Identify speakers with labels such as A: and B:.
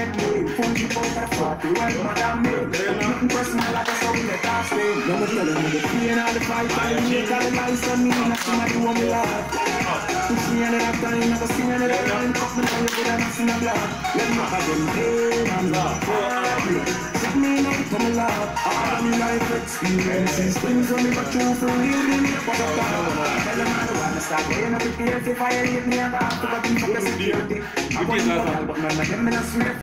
A: me. Full keep out of 40, well, madam me. Nothing personal, like a soul, let us stay. No more telling me the pain all the fight, all the hate, all the lies on me. Nothing I do on me life. Push me another time, I go sing another line. Cut me down, you put a mess in a blood. Let me have them pain and love. Set me night for me love. All of me life experiences. Things on me got you for real, me make what I got. Tell them I don't wanna stop. They ain't up with the if I hate me, I'm back to what you for the security. I want to go, but none of them in a swear.